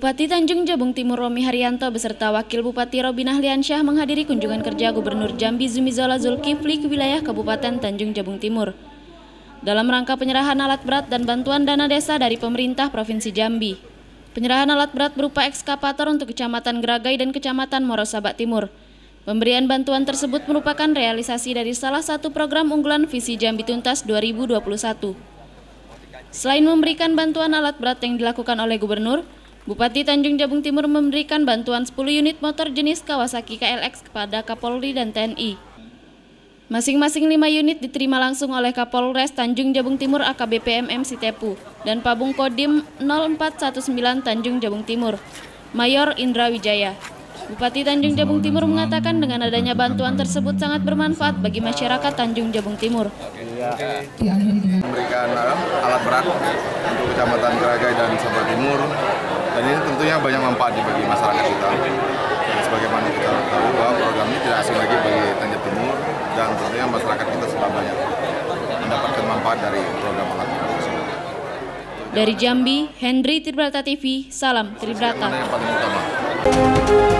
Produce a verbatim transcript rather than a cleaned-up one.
Bupati Tanjung Jabung Timur Romi Haryanto beserta Wakil Bupati Robin Ahliansyah menghadiri kunjungan kerja Gubernur Jambi Zumizola Zulkifli ke wilayah Kabupaten Tanjung Jabung Timur dalam rangka penyerahan alat berat dan bantuan dana desa dari pemerintah Provinsi Jambi. Penyerahan alat berat berupa ekskavator untuk Kecamatan Geragai dan Kecamatan Morosabak Timur. Pemberian bantuan tersebut merupakan realisasi dari salah satu program unggulan Visi Jambi Tuntas dua ribu dua puluh satu. Selain memberikan bantuan alat berat yang dilakukan oleh Gubernur, Bupati Tanjung Jabung Timur memberikan bantuan sepuluh unit motor jenis Kawasaki K L X kepada Kapolri dan T N I. Masing-masing lima unit diterima langsung oleh Kapolres Tanjung Jabung Timur A K B P M M Sitepu dan Pabung Kodim nol empat satu sembilan Tanjung Jabung Timur, Mayor Indra Wijaya. Bupati Tanjung Jabung Timur mengatakan dengan adanya bantuan tersebut sangat bermanfaat bagi masyarakat Tanjung Jabung Timur. Memberikan alat berat untuk Kecamatan Geragai dan Sabak Timur, dan ini tentunya banyak manfaat bagi masyarakat kita. Dan sebagaimana kita tahu bahwa program ini tidak asing lagi bagi Tanjung Timur, dan tentunya masyarakat kita sudah banyak mendapatkan manfaat dari program alat berat tersebut. Dari Jambi, Hendri Tribrata T V, salam Tribrata. Yang paling utama.